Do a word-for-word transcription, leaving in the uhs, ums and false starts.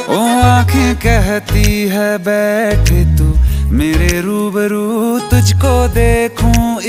ओ आंखें कहती है बैठ तू मेरे रूबरू, तुझको देखूं